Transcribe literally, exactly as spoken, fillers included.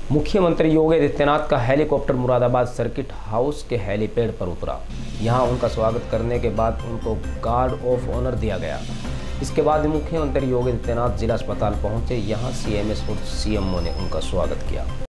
मुख्यमंत्री योगी आदित्यनाथ का helicopter Moradabad circuit house के हेलीपैड पर उतरा। यहां उनका स्वागत करने के बाद उनको गार्ड ऑफ ऑनर दिया गया। इसके बाद मुख्यमंत्री योगी आदित्यनाथ जिला अस्पताल पहुंचे। यहां सीएमएस और सीएमओ ने उनका स्वागत किया।